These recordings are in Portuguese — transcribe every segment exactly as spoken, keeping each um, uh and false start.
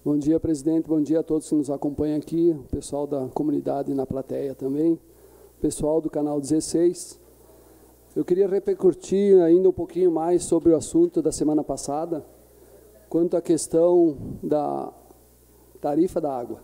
Bom dia, presidente. Bom dia a todos que nos acompanham aqui, o pessoal da comunidade na plateia também, o pessoal do canal dezesseis. Eu queria repercutir ainda um pouquinho mais sobre o assunto da semana passada, quanto à questão da tarifa da água.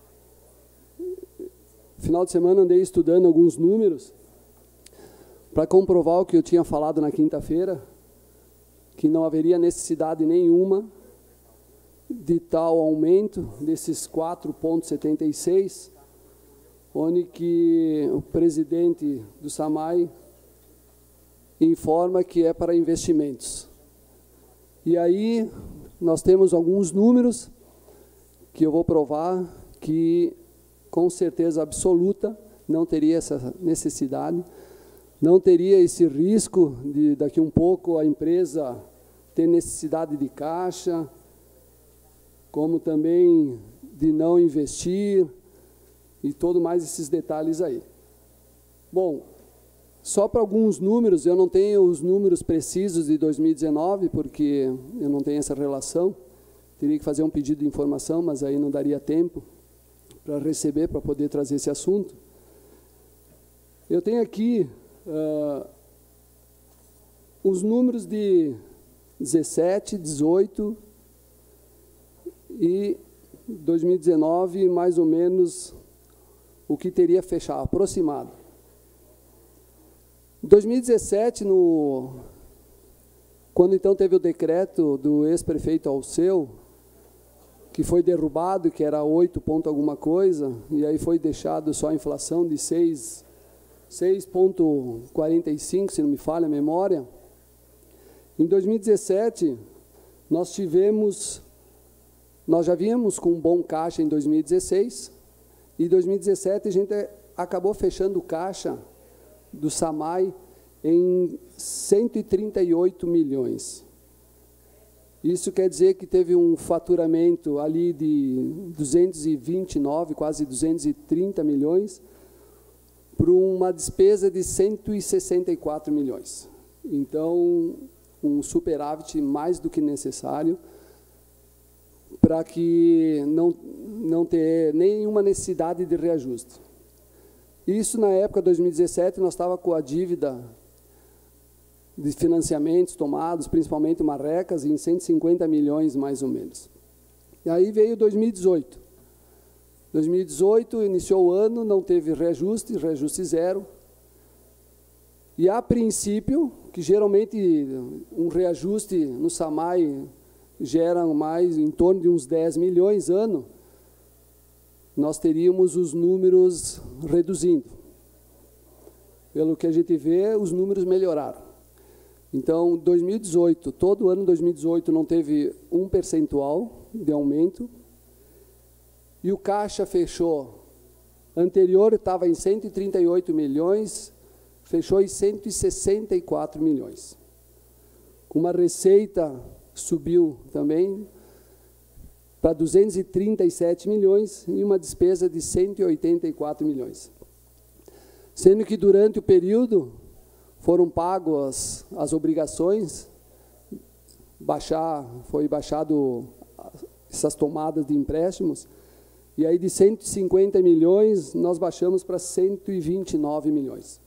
Final de semana andei estudando alguns números para comprovar o que eu tinha falado na quinta-feira, que não haveria necessidade nenhuma de tal aumento desses quatro vírgula setenta e seis, onde que o presidente do SAMAI informa que é para investimentos. E aí nós temos alguns números que eu vou provar que com certeza absoluta não teria essa necessidade, não teria esse risco de daqui um pouco a empresa ter necessidade de caixa, como também de não investir e todo mais esses detalhes aí. Bom, só para alguns números, eu não tenho os números precisos de dois mil e dezenove, porque eu não tenho essa relação, teria que fazer um pedido de informação, mas aí não daria tempo para receber, para poder trazer esse assunto. Eu tenho aqui uh, os números de dezessete, dezoito e dois mil e dezenove, mais ou menos o que teria fechado, aproximado. Em dois mil e dezessete, no, quando então teve o decreto do ex-prefeito Alceu, que foi derrubado, que era oito ponto alguma coisa, e aí foi deixado só a inflação de seis vírgula quarenta e cinco, se não me falha a memória. Em dois mil e dezessete, nós tivemos, nós já vínhamos com um bom caixa em dois mil e dezesseis, e em dois mil e dezessete a gente acabou fechando o caixa do SAMAI em cento e trinta e oito milhões. Isso quer dizer que teve um faturamento ali de duzentos e vinte e nove, quase duzentos e trinta milhões, para uma despesa de cento e sessenta e quatro milhões. Então, um superávit mais do que necessário para que não, não ter nenhuma necessidade de reajuste. Isso, na época de dois mil e dezessete, nós estávamos com a dívida de financiamentos tomados, principalmente Marrecas, em cento e cinquenta milhões, mais ou menos. E aí veio dois mil e dezoito. dois mil e dezoito, iniciou o ano, não teve reajuste, reajuste zero. E, a princípio, que geralmente um reajuste no SAMAI gera mais, em torno de uns dez milhões ano, nós teríamos os números reduzindo. Pelo que a gente vê, os números melhoraram. Então, dois mil e dezoito, todo ano dois mil e dezoito não teve um percentual de aumento, e o caixa fechou, anterior estava em cento e trinta e oito milhões, fechou em cento e sessenta e quatro milhões. Uma receita subiu também para duzentos e trinta e sete milhões e uma despesa de cento e oitenta e quatro milhões. Sendo que durante o período foram pagos as, as obrigações, baixar, foi baixado essas tomadas de empréstimos, e aí de cento e cinquenta milhões nós baixamos para cento e vinte e nove milhões.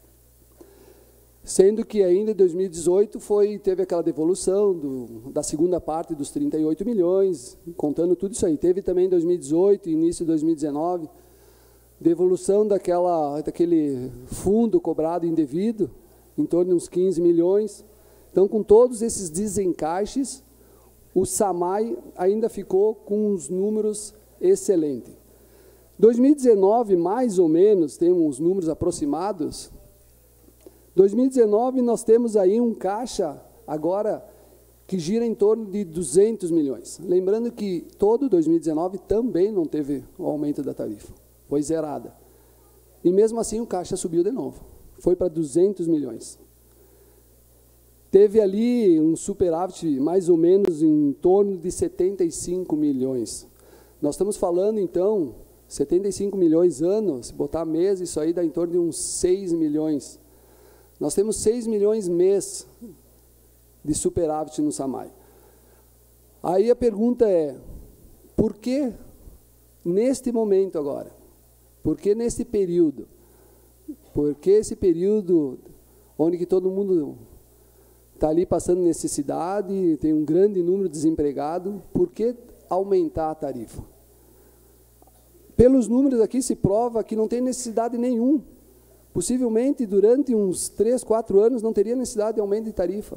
Sendo que ainda em dois mil e dezoito foi, teve aquela devolução do, da segunda parte dos trinta e oito milhões, contando tudo isso aí. Teve também em dois mil e dezoito, início de dois mil e dezenove, devolução daquela, daquele fundo cobrado indevido, em torno de uns quinze milhões. Então, com todos esses desencaixes, o SAMAI ainda ficou com uns números excelentes. dois mil e dezenove, mais ou menos, temos números aproximados. dois mil e dezenove, nós temos aí um caixa, agora, que gira em torno de duzentos milhões. Lembrando que todo dois mil e dezenove também não teve o aumento da tarifa, foi zerada. E mesmo assim o caixa subiu de novo, foi para duzentos milhões. Teve ali um superávit mais ou menos em torno de setenta e cinco milhões. Nós estamos falando, então, setenta e cinco milhões ano, se botar a mesa, isso aí dá em torno de uns seis milhões. Nós temos seis milhões mês de superávit no SAMAI. Aí a pergunta é, por que neste momento agora? Por que nesse período? Por que esse período onde que todo mundo está ali passando necessidade, tem um grande número de desempregados, por que aumentar a tarifa? Pelos números aqui se prova que não tem necessidade nenhum. Possivelmente, durante uns três, quatro anos, não teria necessidade de aumento de tarifa.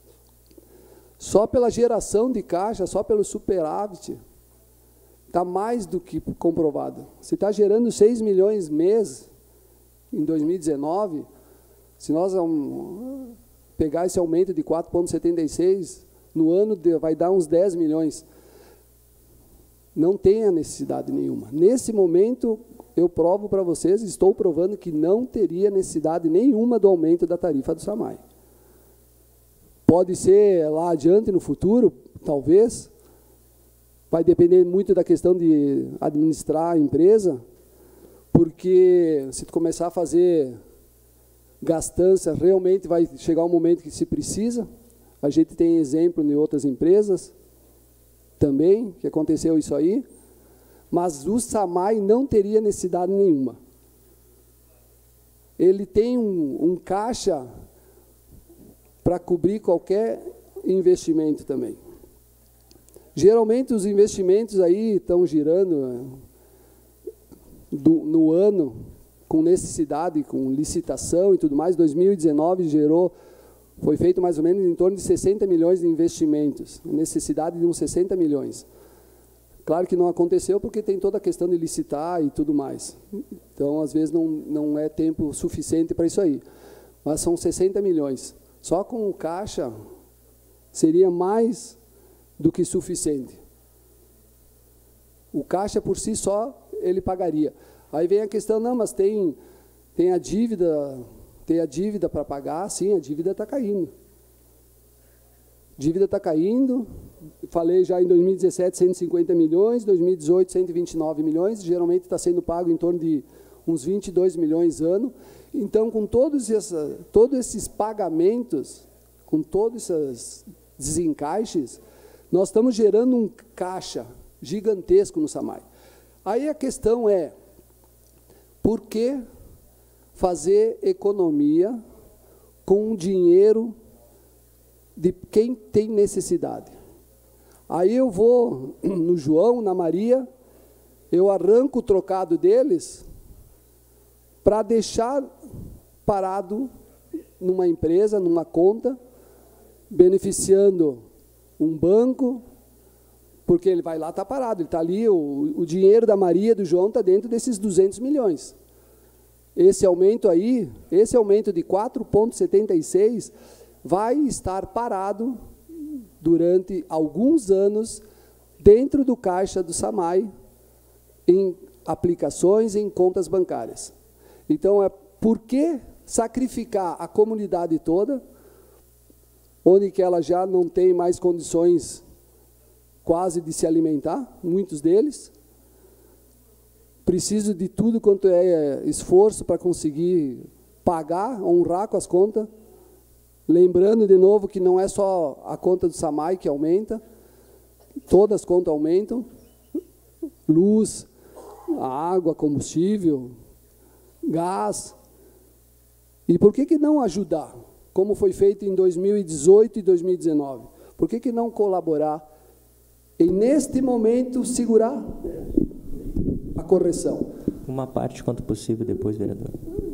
Só pela geração de caixa, só pelo superávit, está mais do que comprovado. Se está gerando seis milhões mês em dois mil e dezenove, se nós um, pegar esse aumento de quatro vírgula setenta e seis, no ano de, vai dar uns dez milhões. Não tem a necessidade nenhuma. Nesse momento, eu provo para vocês, estou provando que não teria necessidade nenhuma do aumento da tarifa do SAMAI. Pode ser lá adiante, no futuro, talvez. Vai depender muito da questão de administrar a empresa, porque se tu começar a fazer gastança, realmente vai chegar um momento que se precisa. A gente tem exemplo em outras empresas também, que aconteceu isso aí, mas o SAMAI não teria necessidade nenhuma. Ele tem um, um caixa para cobrir qualquer investimento também. Geralmente os investimentos aí estão girando do, no ano, com necessidade, com licitação e tudo mais. dois mil e dezenove gerou, foi feito mais ou menos em torno de sessenta milhões de investimentos, necessidade de uns sessenta milhões. Claro que não aconteceu porque tem toda a questão de licitar e tudo mais. Então, às vezes, não, não é tempo suficiente para isso aí. Mas são sessenta milhões. Só com o caixa seria mais do que suficiente. O caixa, por si só, ele pagaria. Aí vem a questão, não, mas tem, tem a dívida, tem a dívida para pagar, sim, a dívida está caindo. Dívida está caindo, falei já em dois mil e dezessete, cento e cinquenta milhões, dois mil e dezoito, cento e vinte e nove milhões, geralmente está sendo pago em torno de uns vinte e dois milhões ano. Então, com todos, essa, todos esses pagamentos, com todos esses desencaixes, nós estamos gerando um caixa gigantesco no SAMAI. Aí a questão é, por que fazer economia com o dinheiro de quem tem necessidade? Aí eu vou no João, na Maria, eu arranco o trocado deles para deixar parado numa empresa, numa conta, beneficiando um banco, porque ele vai lá, está parado, ele está ali, o, o dinheiro da Maria, do João, está dentro desses duzentos milhões. Esse aumento aí, esse aumento de quatro vírgula setenta e seis, vai estar parado durante alguns anos dentro do caixa do SAMAI, em aplicações, em contas bancárias. Então, é por que sacrificar a comunidade toda, onde que ela já não tem mais condições quase de se alimentar, muitos deles, preciso de tudo quanto é esforço para conseguir pagar, honrar com as contas, lembrando de novo que não é só a conta do SAMAI que aumenta, todas as contas aumentam, luz, água, combustível, gás. E por que que não ajudar, como foi feito em dois mil e dezoito e dois mil e dezenove? Por que que não colaborar e, neste momento, segurar a correção? Uma parte, quanto possível, depois, vereador.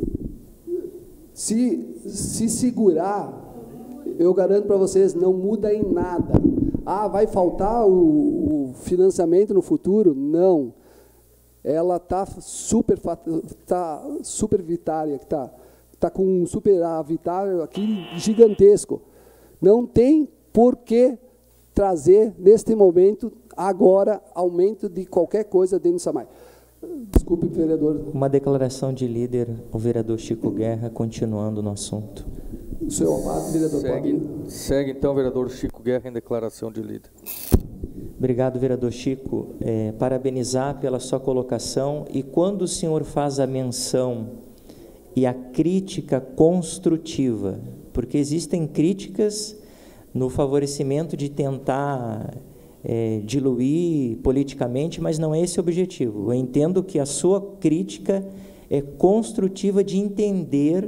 Se, se segurar, eu garanto para vocês, não muda em nada. Ah, vai faltar o, o financiamento no futuro? Não. Ela está super, tá supervitária, está tá com um superavitário aqui gigantesco. Não tem por que trazer, neste momento, agora, aumento de qualquer coisa dentro do SAMAI. Desculpe, vereador. Uma declaração de líder, o vereador Chico Guerra, continuando no assunto. O senhor amado, vereador. Segue, segue então o vereador Chico Guerra em declaração de líder. Obrigado, vereador Chico. É, parabenizar pela sua colocação. E quando o senhor faz a menção e a crítica construtiva, porque existem críticas no favorecimento de tentar é, diluir politicamente, mas não é esse o objetivo. Eu entendo que a sua crítica é construtiva de entender,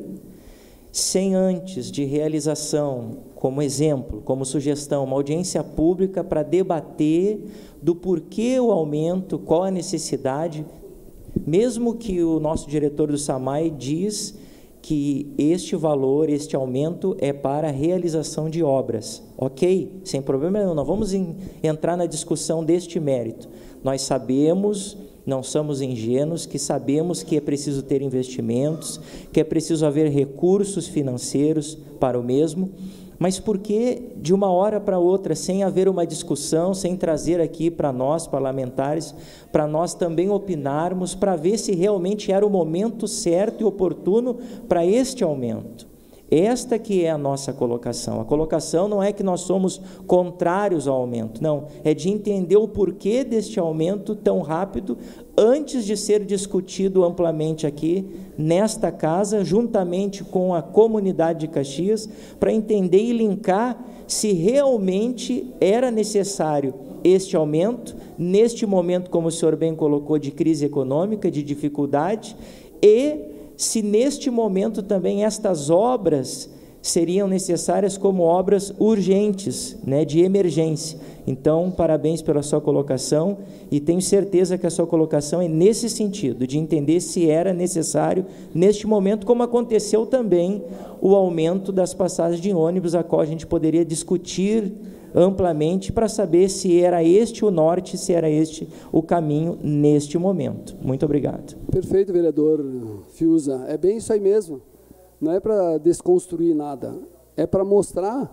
sem antes de realização, como exemplo, como sugestão, uma audiência pública para debater do porquê o aumento, qual a necessidade, mesmo que o nosso diretor do SAMAI diz que este valor, este aumento é para a realização de obras. Ok, sem problema nenhum, não vamos em, entrar na discussão deste mérito. Nós sabemos, não somos ingênuos, que sabemos que é preciso ter investimentos, que é preciso haver recursos financeiros para o mesmo, mas por que de uma hora para outra, sem haver uma discussão, sem trazer aqui para nós, parlamentares, para nós também opinarmos, para ver se realmente era o momento certo e oportuno para este aumento? Esta que é a nossa colocação. A colocação não é que nós somos contrários ao aumento, não, é de entender o porquê deste aumento tão rápido, antes de ser discutido amplamente aqui, nesta casa, juntamente com a comunidade de Caxias, para entender e linkar se realmente era necessário este aumento, neste momento, como o senhor bem colocou, de crise econômica, de dificuldade, e se neste momento também estas obras seriam necessárias como obras urgentes, né, de emergência. Então, parabéns pela sua colocação, e tenho certeza que a sua colocação é nesse sentido, de entender se era necessário, neste momento, como aconteceu também o aumento das passagens de ônibus, a qual a gente poderia discutir amplamente para saber se era este o norte, se era este o caminho neste momento. Muito obrigado. Perfeito, vereador Fiuza. É bem isso aí mesmo. Não é para desconstruir nada, é para mostrar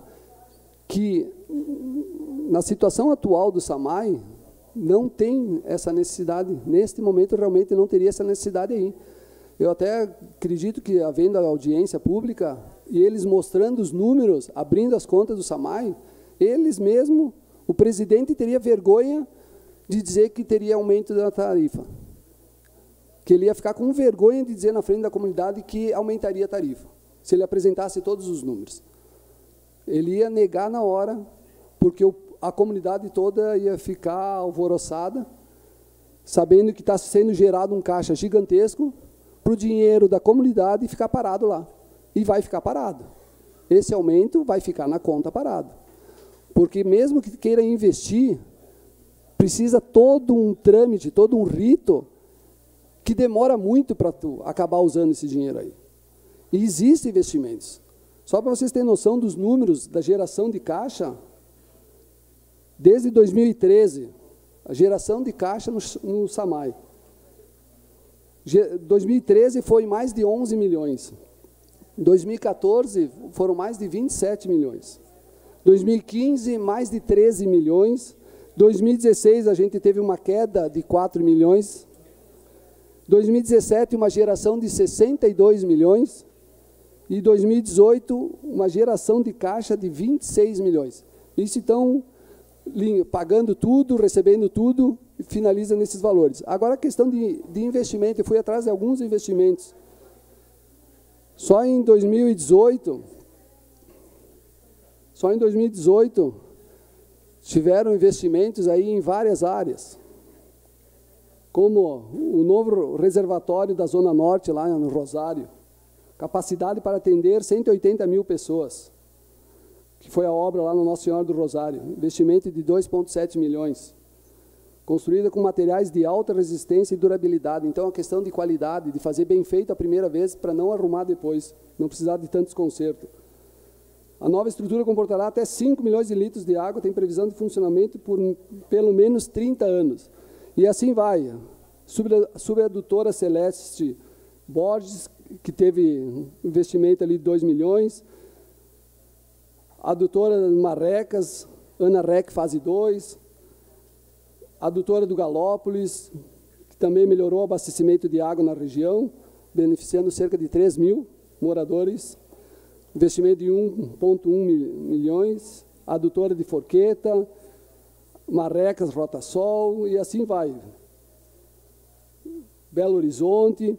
que na situação atual do SAMAI não tem essa necessidade. Neste momento realmente não teria essa necessidade aí. Eu até acredito que, havendo a audiência pública e eles mostrando os números, abrindo as contas do SAMAI, eles mesmo, o presidente teria vergonha de dizer que teria aumento da tarifa. Que ele ia ficar com vergonha de dizer na frente da comunidade que aumentaria a tarifa, se ele apresentasse todos os números. Ele ia negar na hora, porque o, a comunidade toda ia ficar alvoroçada, sabendo que está sendo gerado um caixa gigantesco para o dinheiro da comunidade ficar parado lá. E vai ficar parado. Esse aumento vai ficar na conta parado. Porque mesmo que queira investir, precisa todo um trâmite, todo um rito, que demora muito para tu acabar usando esse dinheiro aí. E existem investimentos. Só para vocês terem noção dos números da geração de caixa, desde dois mil e treze, a geração de caixa no, no SAMAI. dois mil e treze foi mais de onze milhões. dois mil e quatorze foram mais de vinte e sete milhões. dois mil e quinze, mais de treze milhões. dois mil e dezesseis, a gente teve uma queda de quatro milhões. dois mil e dezessete, uma geração de sessenta e dois milhões. E dois mil e dezoito, uma geração de caixa de vinte e seis milhões. Isso, então, pagando tudo, recebendo tudo, finaliza nesses valores. Agora, a questão de, de investimento, eu fui atrás de alguns investimentos. Só em dois mil e dezoito, só em dois mil e dezoito, tiveram investimentos aí em várias áreas, como o novo reservatório da Zona Norte, lá no Rosário, capacidade para atender cento e oitenta mil pessoas, que foi a obra lá no Nossa Senhora do Rosário, investimento de dois vírgula sete milhões, construída com materiais de alta resistência e durabilidade. Então, a questão de qualidade, de fazer bem feito a primeira vez, para não arrumar depois, não precisar de tantos consertos. A nova estrutura comportará até cinco milhões de litros de água, tem previsão de funcionamento por pelo menos trinta anos. E assim vai. Subadutora Celeste Borges, que teve investimento ali de dois milhões. Adutora Marrecas, Ana Rec fase dois. Adutora do Galópolis, que também melhorou o abastecimento de água na região, beneficiando cerca de três mil moradores. Investimento de um vírgula um milhões. Adutora de Forqueta, Marrecas, Rotasol, e assim vai. Belo Horizonte,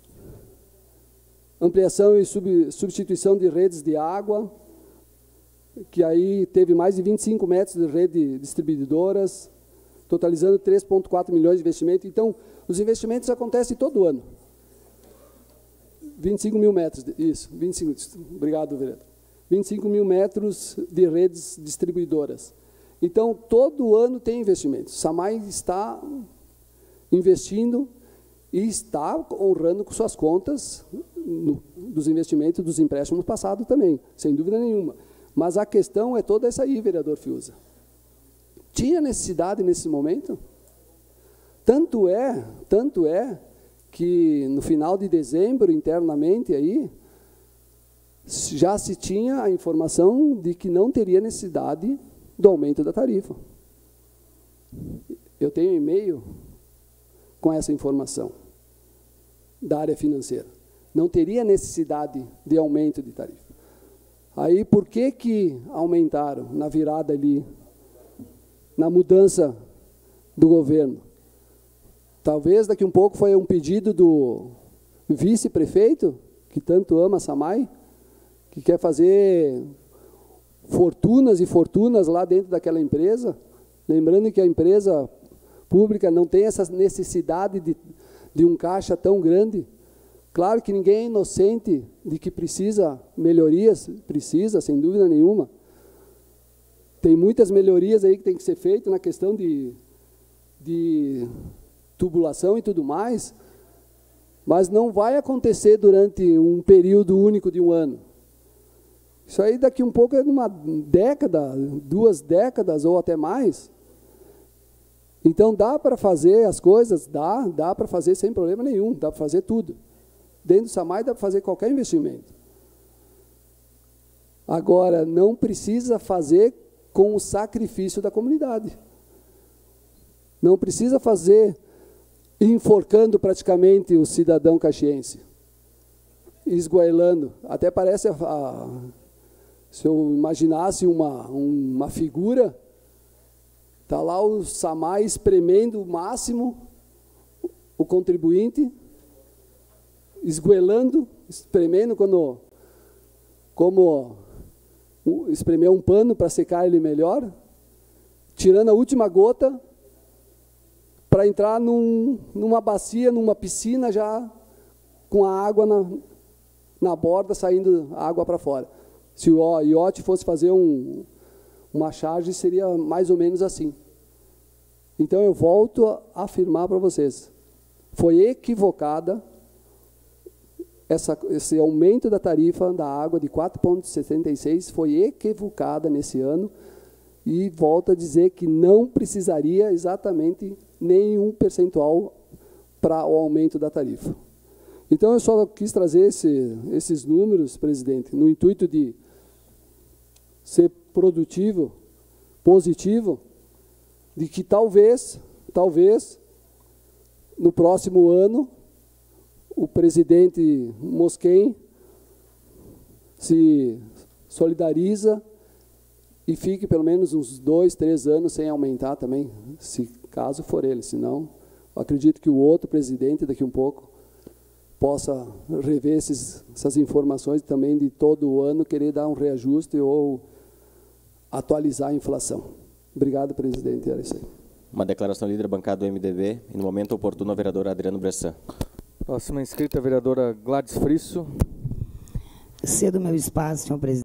ampliação e sub, substituição de redes de água, que aí teve mais de vinte e cinco metros de rede distribuidoras, totalizando três vírgula quatro milhões de investimento. Então, os investimentos acontecem todo ano. vinte e cinco mil metros, isso, vinte e cinco, obrigado, vereador. vinte e cinco mil metros de redes distribuidoras. Então, todo ano tem investimento. SAMAI está investindo e está honrando com suas contas no, dos investimentos dos empréstimos passados também, sem dúvida nenhuma. Mas a questão é toda essa aí, vereador Fiuza. Tinha necessidade nesse momento? Tanto é, tanto é, que no final de dezembro, internamente aí, já se tinha a informação de que não teria necessidade do aumento da tarifa. Eu tenho um e-mail com essa informação da área financeira. Não teria necessidade de aumento de tarifa. Aí, por que que aumentaram na virada ali, na mudança do governo? Talvez daqui um pouco foi um pedido do vice-prefeito, que tanto ama a SAMAI, que quer fazer fortunas e fortunas lá dentro daquela empresa, lembrando que a empresa pública não tem essa necessidade de, de um caixa tão grande. Claro que ninguém é inocente de que precisa melhorias, precisa, sem dúvida nenhuma. Tem muitas melhorias aí que tem que ser feitas na questão de, de tubulação e tudo mais, mas não vai acontecer durante um período único de um ano. Isso aí daqui um pouco é numa década, duas décadas ou até mais. Então dá para fazer as coisas, dá, dá para fazer sem problema nenhum, dá para fazer tudo. Dentro do SAMAI dá para fazer qualquer investimento. Agora, não precisa fazer com o sacrifício da comunidade. Não precisa fazer enforcando praticamente o cidadão caxiense, esgoelando. Até parece, a, a, se eu imaginasse uma, uma figura, está lá o SAMAI espremendo o máximo o contribuinte, esgoelando, espremendo quando, como espremer um pano para secar ele melhor, tirando a última gota para entrar num, numa bacia, numa piscina já com a água na, na borda, saindo a água para fora. Se o iote fosse fazer um, uma charge, seria mais ou menos assim. Então eu volto a afirmar para vocês, foi equivocada essa, esse aumento da tarifa da água de quatro vírgula setenta e seis, foi equivocada nesse ano, e volto a dizer que não precisaria exatamente nenhum percentual para o aumento da tarifa. Então, eu só quis trazer esse, esses números, presidente, no intuito de ser produtivo, positivo, de que talvez, talvez, no próximo ano, o presidente Mosquen se solidariza e fique pelo menos uns dois, três anos sem aumentar também, se caso for ele. Senão, eu acredito que o outro presidente, daqui um pouco, possa rever esses, essas informações também de todo o ano, querer dar um reajuste ou atualizar a inflação. Obrigado, presidente. Era isso aí. Uma declaração líder da bancada do M D B, e no momento oportuno, a vereadora Adriano Bressan. Próxima inscrita, a vereadora Gladys Frisso. Cedo meu espaço, senhor presidente.